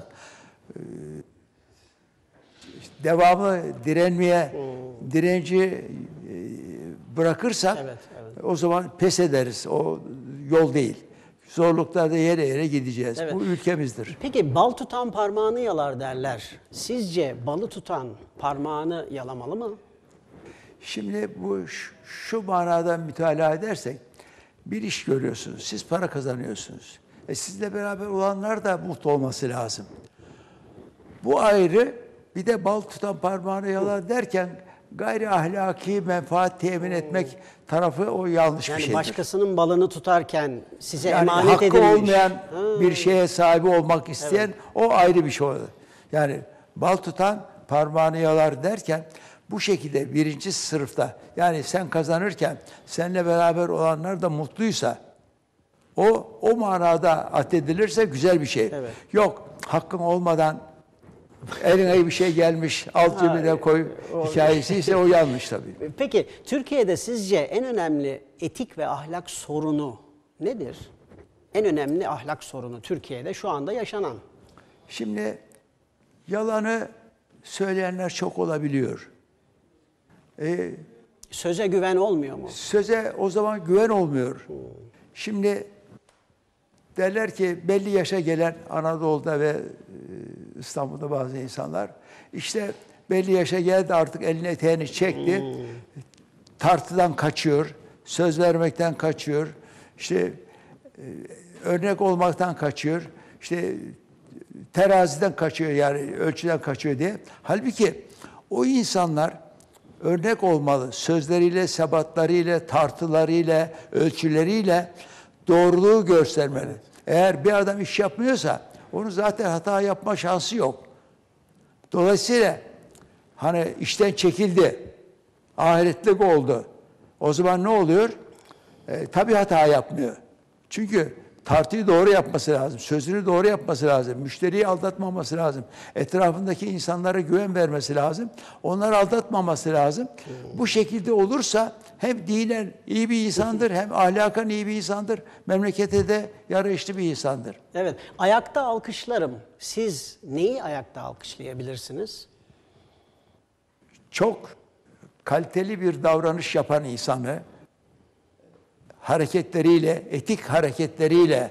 devamlı direnci bırakırsak o zaman pes ederiz. O yol değil. Zorluklarda yere yere gideceğiz. Evet. Bu ülkemizdir. Peki bal tutan parmağını yalar derler. Sizce balı tutan parmağını yalamalı mı? Şimdi bu şu manada mütalaa edersek bir iş görüyorsunuz. Siz para kazanıyorsunuz. Sizle beraber olanlar da mutlu olması lazım. Bu ayrı. Bir de bal tutan parmağını yalar derken gayri ahlaki menfaat temin etmek tarafı o yanlış bir Yani şeydir. başkasının balını tutarken size Yani emanet hakkı edilmiş. olmayan bir şeye sahibi olmak isteyen o ayrı bir şey olur. Yani bal tutan parmağını yalar derken bu şekilde birinci sınıfta yani sen kazanırken seninle beraber olanlar da mutluysa o manada addedilirse güzel bir şey. Evet. Yok hakkın olmadan eline bir şey gelmiş alt cebine koy hikayesi ise o yanlış tabii. Peki Türkiye'de sizce en önemli etik ve ahlak sorunu nedir? En önemli ahlak sorunu Türkiye'de şu anda yaşanan. Şimdi yalanı söyleyenler çok olabiliyor. Söze güven olmuyor mu? Söze o zaman güven olmuyor. Şimdi derler ki belli yaşa gelen Anadolu'da ve İstanbul'da bazı insanlar işte belli yaşa geldi artık elini eteğini çekti. Tartıdan kaçıyor, söz vermekten kaçıyor. İşte örnek olmaktan kaçıyor. İşte teraziden kaçıyor yani ölçüden kaçıyor diye. Halbuki o insanlar örnek olmalı. Sözleriyle, sebatlarıyla, tartılarıyla, ölçüleriyle doğruluğu göstermeli. Evet. Eğer bir adam iş yapmıyorsa onun zaten hata yapma şansı yok. Dolayısıyla hani işten çekildi, ahiretlik oldu. O zaman ne oluyor? Tabii hata yapmıyor. Çünkü tartıyı doğru yapması lazım, sözünü doğru yapması lazım, müşteriyi aldatmaması lazım, etrafındaki insanlara güven vermesi lazım, onları aldatmaması lazım. Bu şekilde olursa hem dinen iyi bir insandır, hem ahlakan iyi bir insandır, memlekete de yarayışlı bir insandır. Evet, ayakta alkışlarım. Siz neyi ayakta alkışlayabilirsiniz? Çok kaliteli bir davranış yapan insanı, hareketleriyle, etik hareketleriyle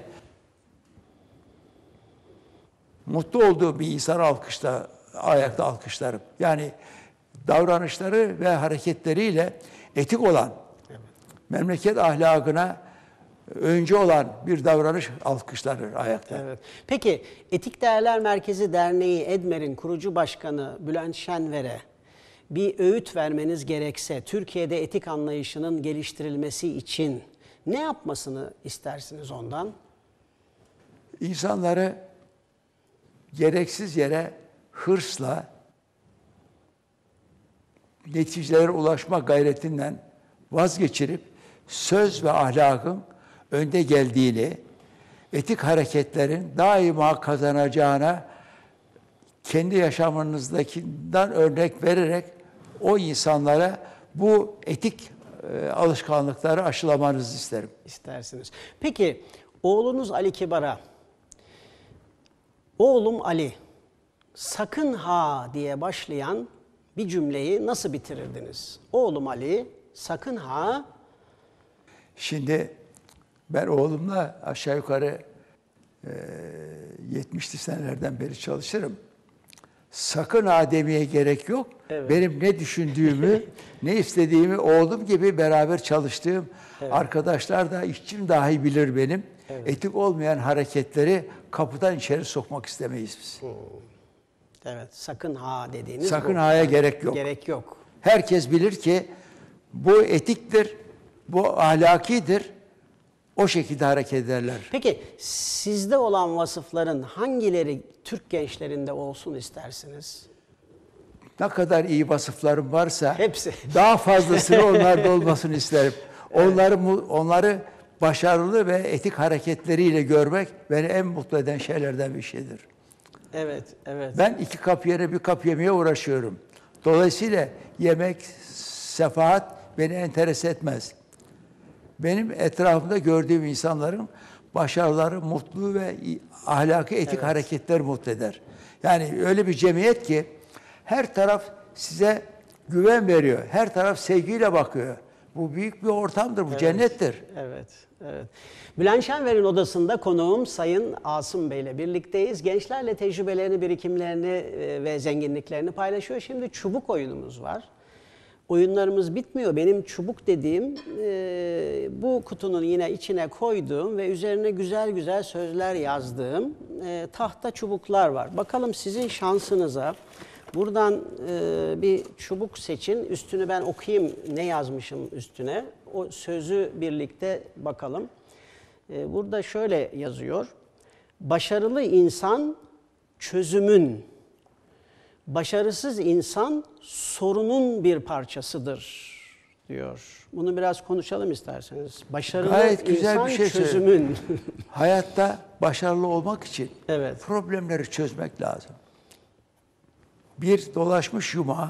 mutlu olduğu bir insan ayakta alkışlarım. Yani davranışları ve hareketleriyle etik olan, memleket ahlakına öncü olan bir davranış alkışlanır ayakta. Evet. Peki Etik Değerler Merkezi Derneği Edmer'in kurucu başkanı Bülent Şenver'e bir öğüt vermeniz gerekse Türkiye'de etik anlayışının geliştirilmesi için ne yapmasını istersiniz ondan? İnsanları gereksiz yere hırsla neticelere ulaşma gayretinden vazgeçirip söz ve ahlakın önde geldiğini, etik hareketlerin daima kazanacağına kendi yaşamınızdakinden örnek vererek o insanlara bu etik alışkanlıkları aşılamanızı isterim. İstersiniz. Peki oğlunuz Ali Kibar'a oğlum Ali sakın ha diye başlayan bir cümleyi nasıl bitirirdiniz? Oğlum Ali sakın ha. Şimdi ben oğlumla aşağı yukarı 70'li senelerden beri çalışırım. Sakın ha demeye gerek yok. Evet. Benim ne düşündüğümü, ne istediğimi oğlum gibi beraber çalıştığım arkadaşlar da, işçim dahi bilir benim. Etik olmayan hareketleri kapıdan içeri sokmak istemeyiz biz. Evet, sakın ha dediğiniz Sakın bu. ha'ya gerek yok. Gerek yok. Herkes bilir ki bu etiktir, bu ahlakidir. O şekilde hareket ederler. Peki sizde olan vasıfların hangileri Türk gençlerinde olsun istersiniz? Ne kadar iyi vasıflarım varsa Hepsi. daha fazlasını onlarda olmasını isterim. Onları başarılı ve etik hareketleriyle görmek beni en mutlu eden şeylerden bir şeydir. Evet, evet. Ben 2 kap yerine 1 kap yemeye uğraşıyorum. Dolayısıyla yemek, sefahat beni enterese etmez. Benim etrafımda gördüğüm insanların başarıları, mutlu ve ahlaki etik hareketler mutlu eder. Yani öyle bir cemiyet ki her taraf size güven veriyor. Her taraf sevgiyle bakıyor. Bu büyük bir ortamdır, bu cennettir. Evet, evet. Bülent Şenver'in odasında konuğum Sayın Asım Bey ile birlikteyiz. Gençlerle tecrübelerini, birikimlerini ve zenginliklerini paylaşıyor. Şimdi çubuk oyunumuz var. Oyunlarımız bitmiyor. Benim çubuk dediğim bu kutunun yine içine koyduğum ve üzerine güzel güzel sözler yazdığım tahta çubuklar var. Bakalım sizin şansınıza. Buradan bir çubuk seçin. Üstünü ben okuyayım ne yazmışım üstüne. O sözü birlikte bakalım. Burada şöyle yazıyor. Başarılı insan çözümün, başarısız insan sorunun bir parçasıdır diyor. Bunu biraz konuşalım isterseniz. Başarılı Gayet güzel insan bir şey çözümün. Hayatta başarılı olmak için Evet. problemleri çözmek lazım. Bir dolaşmış yumağı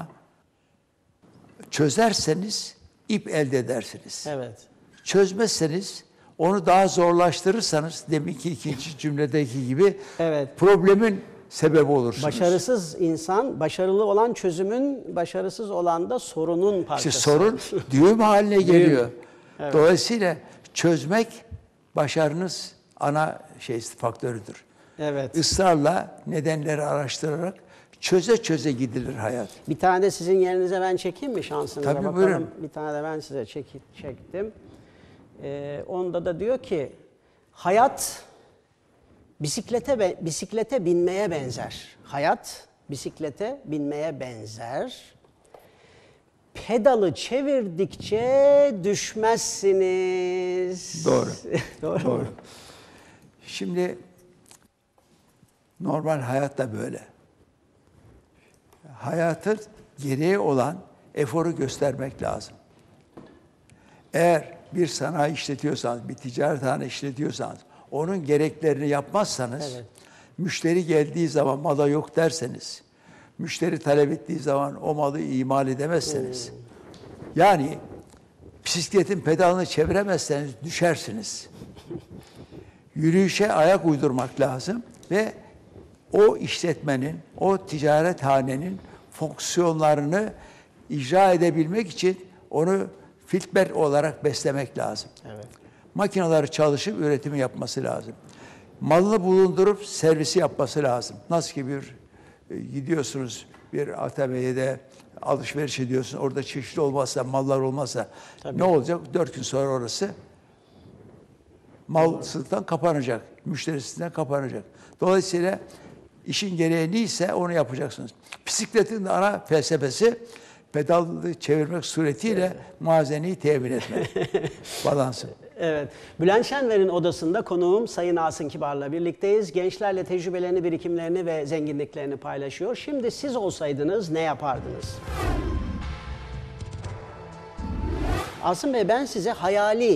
çözerseniz ip elde edersiniz. Evet. Çözmezseniz, onu daha zorlaştırırsanız, deminki ikinci cümledeki gibi Evet. problemin sebebi olursunuz. Başarısız insan, başarılı olan çözümün, başarısız olan da sorunun parçası. İşte sorun düğüm haline geliyor. Evet. Dolayısıyla çözmek başarınız ana faktörüdür. Evet. Israrla, nedenleri araştırarak çöze çöze gidilir hayat. Bir tane de sizin yerinize ben çekeyim mi şansınıza? Tabii, bakalım. buyurun. Bir tane de ben size çektim. Onda da diyor ki hayat bisiklete binmeye benzer. Hayat bisiklete binmeye benzer. Pedalı çevirdikçe düşmezsiniz. Doğru. Doğru. Doğru. Şimdi normal hayat da böyle. Hayatın gereği olan eforu göstermek lazım. Eğer bir sanayi işletiyorsanız, bir ticarethane işletiyorsanız, onun gereklerini yapmazsanız, Evet. müşteri geldiği zaman mala yok derseniz, müşteri talep ettiği zaman o malı imal edemezseniz, yani bisikletin pedalını çeviremezseniz düşersiniz. Yürüyüşe ayak uydurmak lazım ve o işletmenin, o ticarethanenin fonksiyonlarını icra edebilmek için onu filtrer olarak beslemek lazım. Evet. Makineleri çalışıp üretimi yapması lazım. Malını bulundurup servisi yapması lazım. Nasıl ki gidiyorsunuz bir ATM'ye alışveriş ediyorsun. Orada çeşitli olmazsa, mallar olmazsa Tabii. ne olacak? 4 gün sonra orası malsızlıktan kapanacak. Müşterisinden kapanacak. Dolayısıyla işin gereği neyse onu yapacaksınız. Bisikletin de ana felsefesi pedalı çevirmek suretiyle muazeneyi temin etmek. Balansı. Evet. Bülent Şenver'in odasında konuğum Sayın Asım Kibar'la birlikteyiz. Gençlerle tecrübelerini, birikimlerini ve zenginliklerini paylaşıyor. Şimdi siz olsaydınız ne yapardınız? Asım Bey, ben size hayali,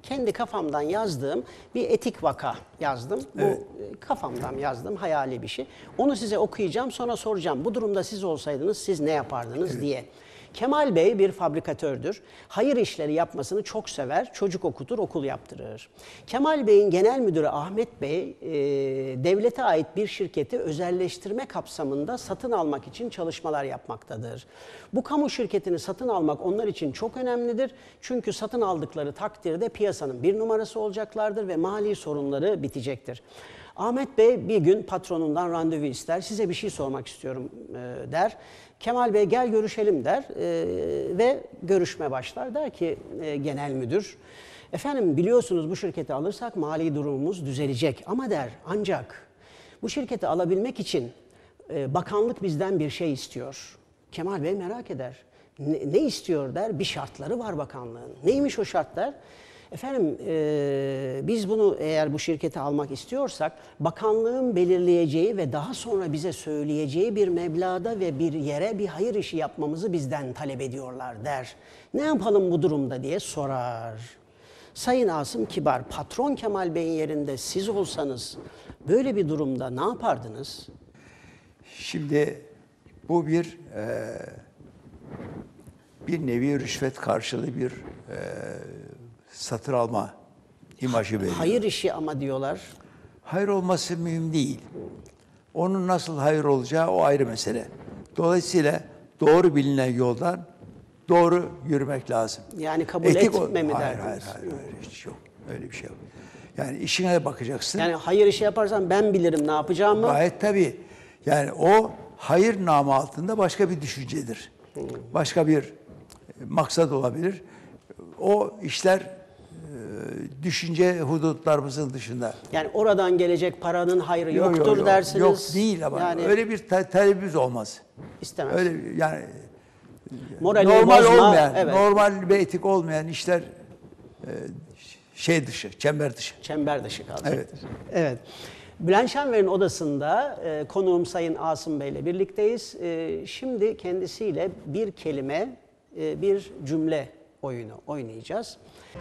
kendi kafamdan yazdığım bir etik vaka yazdım. Evet. Bu kafamdan yazdığım hayali bir şey. Onu size okuyacağım, sonra soracağım. Bu durumda siz olsaydınız siz ne yapardınız diye. Kemal Bey bir fabrikatördür. Hayır işleri yapmasını çok sever. Çocuk okutur, okul yaptırır. Kemal Bey'in genel müdürü Ahmet Bey, devlete ait bir şirketi özelleştirme kapsamında satın almak için çalışmalar yapmaktadır. Bu kamu şirketini satın almak onlar için çok önemlidir. Çünkü satın aldıkları takdirde piyasanın bir numarası olacaklardır ve mali sorunları bitecektir. Ahmet Bey bir gün patronundan randevu ister. Size bir şey sormak istiyorum der. Kemal Bey gel görüşelim der ve görüşme başlar. Der ki genel müdür, efendim biliyorsunuz bu şirketi alırsak mali durumumuz düzelecek. Ama der ancak bu şirketi alabilmek için bakanlık bizden bir şey istiyor. Kemal Bey merak eder. Ne istiyor der. Bir şartları var bakanlığın. Neymiş o şartlar? Efendim biz bunu eğer bu şirketi almak istiyorsak bakanlığın belirleyeceği ve daha sonra bize söyleyeceği bir meblağda ve bir yere bir hayır işi yapmamızı bizden talep ediyorlar der. Ne yapalım bu durumda diye sorar. Sayın Asım Kibar, patron Kemal Bey'in yerinde siz olsanız böyle bir durumda ne yapardınız? Şimdi bu bir nevi rüşvet karşılığı bir satın alma imajı veriyor. Hayır işi ama diyorlar. Hayır olması mühim değil. Onun nasıl hayır olacağı o ayrı mesele. Dolayısıyla doğru bilinen yoldan doğru yürümek lazım. Yani kabul etme mi hayır, derdiniz? hayır, hiç yok. Öyle bir şey yok. Yani işine bakacaksın. Yani hayır işi yaparsam ben bilirim ne yapacağımı. Gayet tabii. Yani o hayır namı altında başka bir düşüncedir. Başka bir maksat olabilir. O işler düşünce hudutlarımızın dışında. Yani oradan gelecek paranın hayrı Yok, yoktur yok. dersiniz. Yok değil ama yani öyle bir talebimiz olmaz. istemez. Öyle yani Moralini normal bozma, olmayan, evet. normal ve etik olmayan işler şey dışı, çember dışı. Çember dışı kalacaktır. Evet. Evet. Bülent Şenver'in odasında konuğum Sayın Asım Bey ile birlikteyiz. Şimdi kendisiyle bir kelime, bir cümle oyunu oynayacağız.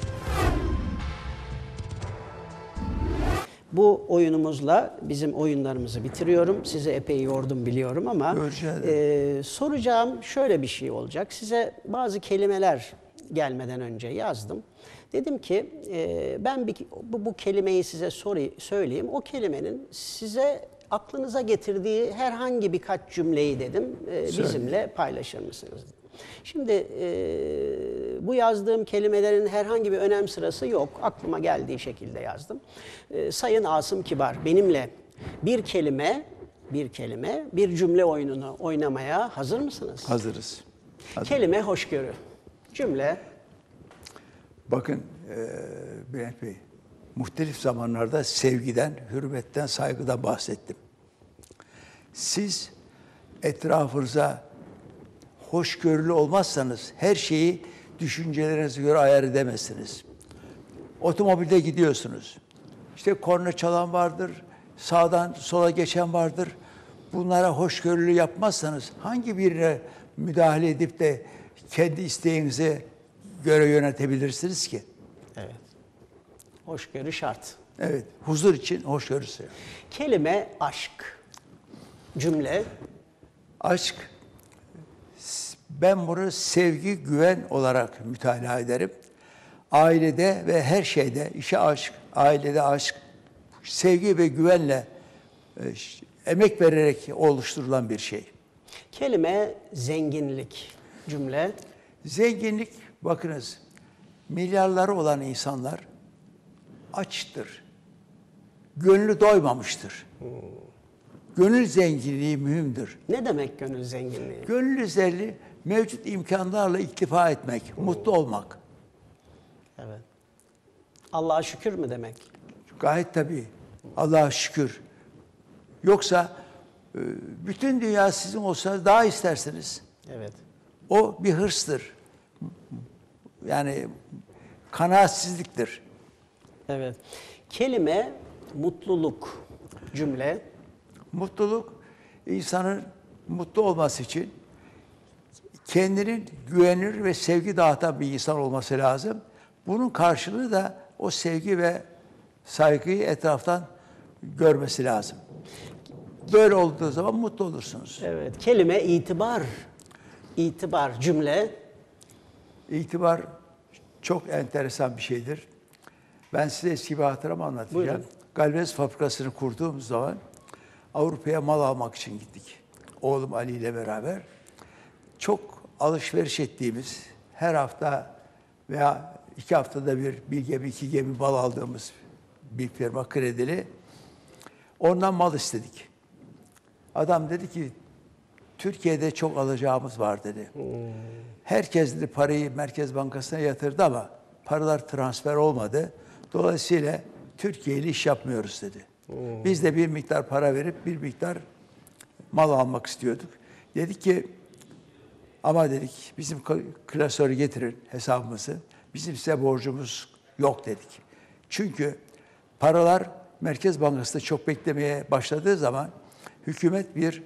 Bu oyunumuzla bizim oyunlarımızı bitiriyorum. Sizi epey yordum biliyorum ama soracağım şöyle bir şey olacak. Size bazı kelimeler gelmeden önce yazdım. Dedim ki ben bu kelimeyi size söyleyeyim. O kelimenin size aklınıza getirdiği herhangi birkaç cümleyi dedim bizimle paylaşır mısınız? Şimdi bu yazdığım kelimelerin herhangi bir önem sırası yok. Aklıma geldiği şekilde yazdım. Sayın Asım Kibar, benimle bir cümle oyununu oynamaya hazır mısınız? Hazırız. Kelime hoşgörü. Cümle. Bakın Bülent Bey, muhtelif zamanlarda sevgiden, hürmetten, saygıdan bahsettim. Siz etrafınıza hoşgörülü olmazsanız her şeyi düşüncelerinize göre ayar edemezsiniz. Otomobilde gidiyorsunuz. İşte korna çalan vardır, sağdan sola geçen vardır. Bunlara hoşgörülü yapmazsanız hangi birine müdahale edip de kendi isteğinize göre yönetebilirsiniz ki? Evet. Hoşgörü şart. Evet, huzur için hoşgörüsü. Kelime aşk. Cümle. Aşk, ben bunu sevgi, güven olarak mütalaa ederim. Ailede ve her şeyde, işe aşk, ailede aşk, sevgi ve güvenle emek vererek oluşturulan bir şey. Kelime zenginlik. Cümle. Zenginlik, bakınız, milyarları olan insanlar açtır. Gönlü doymamıştır. Gönül zenginliği mühimdir. Ne demek gönül zenginliği? Gönül zenginliği mevcut imkanlarla iktifa etmek, mutlu olmak. Evet. Allah'a şükür mü demek? Gayet tabii. Allah'a şükür. Yoksa bütün dünya sizin olsa daha istersiniz. Evet. O bir hırstır. Yani kanaatsizliktir. Evet. Kelime mutluluk. Cümle. Mutluluk, insanın mutlu olması için kendinin güvenilir ve sevgi dağıtan bir insan olması lazım. Bunun karşılığı da o sevgi ve saygıyı etraftan görmesi lazım. Böyle olduğu zaman mutlu olursunuz. Evet. Kelime itibar. İtibar cümle. İtibar çok enteresan bir şeydir. Ben size eski bir hatıramı anlatacağım. Buyurun. Galvez fabrikasını kurduğumuz zaman Avrupa'ya mal almak için gittik. Oğlum Ali ile beraber. Çok alışveriş ettiğimiz, her hafta veya 2 haftada bir gemi, 2 gemi mal aldığımız bir firma kredili. Ondan mal istedik. Adam dedi ki, Türkiye'de çok alacağımız var dedi. Herkes dedi parayı Merkez Bankası'na yatırdı ama paralar transfer olmadı. Dolayısıyla Türkiye ile iş yapmıyoruz dedi. Biz de bir miktar para verip bir miktar mal almak istiyorduk. Dedik ki ama dedik bizim klasörü getirin hesabımızı. Bizim size borcumuz yok dedik. Çünkü paralar Merkez Bankası'nda çok beklemeye başladığı zaman hükümet bir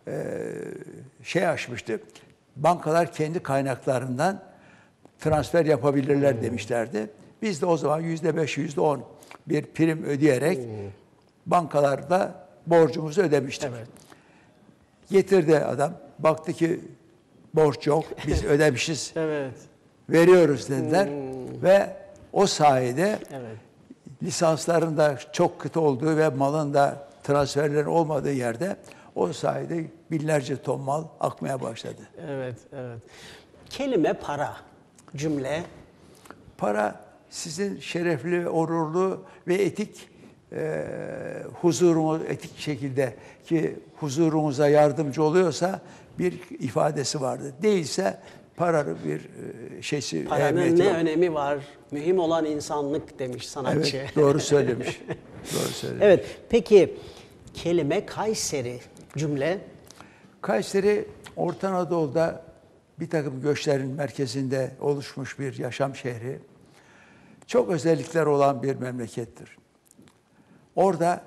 şey açmıştı. Bankalar kendi kaynaklarından transfer yapabilirler demişlerdi. Biz de o zaman %5, %10 bir prim ödeyerek bankalarda borcumuzu ödemiştik. Evet. Getirdi adam. Baktı ki borç yok. Biz ödemişiz. Evet. Veriyoruz dediler. Ve o sayede Evet. lisansların da çok kıt olduğu ve malın da transferlerin olmadığı yerde o sayede binlerce ton mal akmaya başladı. Evet, evet. Kelime para. Cümle. Para sizin şerefli, onurlu ve etik huzurunuz, etik şekilde ki huzurunuza yardımcı oluyorsa bir ifadesi vardır. Değilse paranın bir şeysi, Paranın ne yok. önemi var? Mühim olan insanlık demiş sanatçı. Evet, doğru söylemiş. Doğru söylemiş. Evet. Peki kelime Kayseri. Cümle. Kayseri, Orta Anadolu'da bir takım göçlerin merkezinde oluşmuş bir yaşam şehri. Çok özellikler olan bir memlekettir. Orada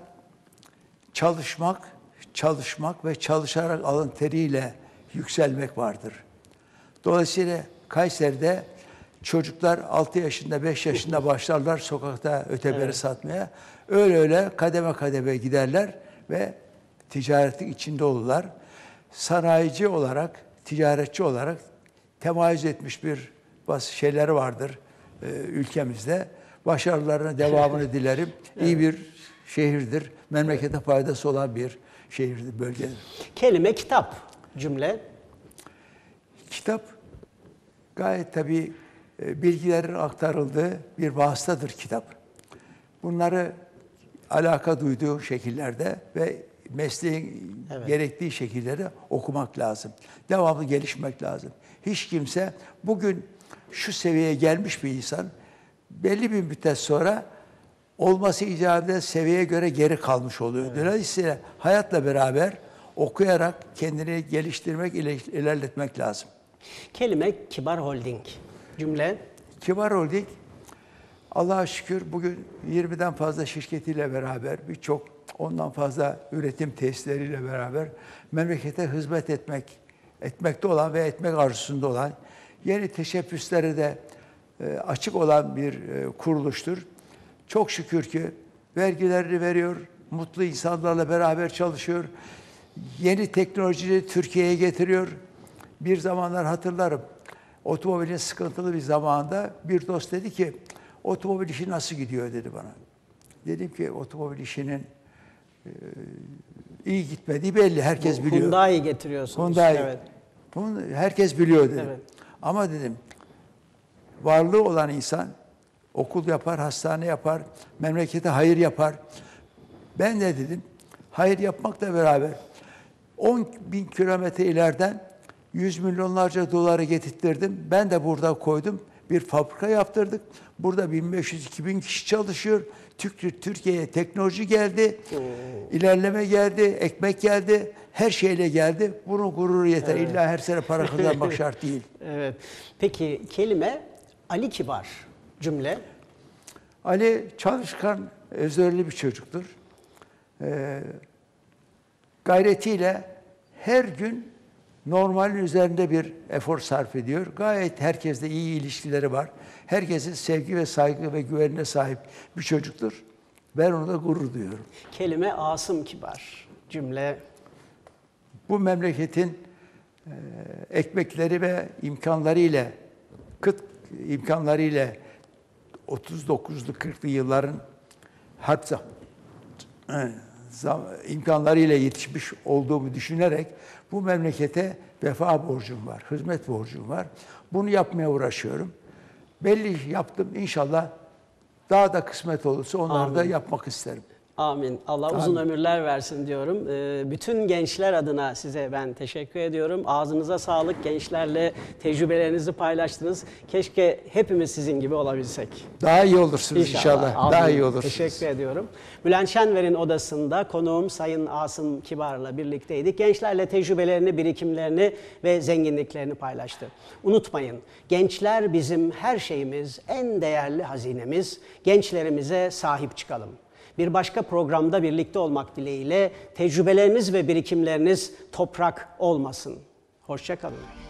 çalışmak ve çalışarak alın teriyle yükselmek vardır. Dolayısıyla Kayseri'de çocuklar 6 yaşında, 5 yaşında başlarlar sokakta öteberi satmaya. Öyle kademe kademe giderler ve ticaretin içinde olurlar. Sanayici olarak, ticaretçi olarak temayüz etmiş bir bazı şeyleri vardır ülkemizde. Başarılarına devamını dilerim. İyi bir şehirdir. Memlekete faydası olan bir şehirdir, bölgedir. Kelime kitap. Cümle. Kitap gayet tabii bilgilerin aktarıldığı bir vasıtadır kitap. Bunları alaka duyduğu şekillerde ve mesleğin gerektiği şekillerde okumak lazım. Devamlı gelişmek lazım. Hiç kimse bugün şu seviyeye gelmiş bir insan belli bir müddet sonra olması icap eden seviyeye göre geri kalmış oluyor. Evet. Dolayısıyla hayatla beraber okuyarak kendini geliştirmek, ilerletmek lazım. Kelime Kibar Holding. Cümle. Kibar Holding, Allah'a şükür bugün 20'den fazla şirketiyle beraber, birçok ondan fazla üretim tesisleriyle beraber memlekete hizmet etmekte olan ve etmek arzusunda olan, yeni teşebbüslere de açık olan bir kuruluştur. Çok şükür ki vergilerini veriyor, mutlu insanlarla beraber çalışıyor, yeni teknolojiyi Türkiye'ye getiriyor. Bir zamanlar hatırlarım, otomobilin sıkıntılı bir zamanda bir dost dedi ki, otomobil işi nasıl gidiyor dedi bana. Dedim ki otomobil işinin iyi gitmediği belli, herkes biliyor. Hyundai getiriyorsunuz. Hyundai. Evet. Bunu herkes biliyor dedim. Evet. Ama dedim, varlığı olan insan okul yapar, hastane yapar, memlekete hayır yapar. Ben de dedim, hayır yapmakla beraber 10.000 kilometre ileriden 100 milyonlarca doları getirttirdim. Ben de burada koydum. Bir fabrika yaptırdık. Burada 1500-2000 kişi çalışıyor. Türkiye'ye teknoloji geldi, ilerleme geldi, ekmek geldi, her şeyle geldi. Bunun gururu yeter. Evet. İlla her sene para kazanmak şart değil. Evet. Peki kelime Ali Kibar. Cümle. Ali çalışkan, özverili bir çocuktur. Gayretiyle her gün Normalin üzerinde bir efor sarf ediyor. Gayet herkesle iyi ilişkileri var. Herkesin sevgi ve saygı ve güvenine sahip bir çocuktur. Ben ona gurur duyuyorum. Kelime Asım Kibar. Cümle Bu memleketin ekmekleri ve kıt imkanlarıyla 39'lu 40'lı yılların harp imkanlarıyla yetişmiş olduğumu düşünerek bu memlekete vefa borcum var, hizmet borcum var. Bunu yapmaya uğraşıyorum. Belli yaptım. İnşallah daha da kısmet olursa onları da yapmak isterim. amin. Allah uzun ömürler versin diyorum. Bütün gençler adına size ben teşekkür ediyorum. Ağzınıza sağlık. Gençlerle tecrübelerinizi paylaştınız. Keşke hepimiz sizin gibi olabilsek. Daha iyi olursunuz inşallah. Amin. Daha iyi olursunuz. Teşekkür ediyorum. Bülent Şenver'in odasında konuğum Sayın Asım Kibar'la birlikteydik. Gençlerle tecrübelerini, birikimlerini ve zenginliklerini paylaştı. Unutmayın, gençler bizim her şeyimiz, en değerli hazinemiz. Gençlerimize sahip çıkalım. Bir başka programda birlikte olmak dileğiyle tecrübeleriniz ve birikimleriniz toprak olmasın. Hoşça kalın.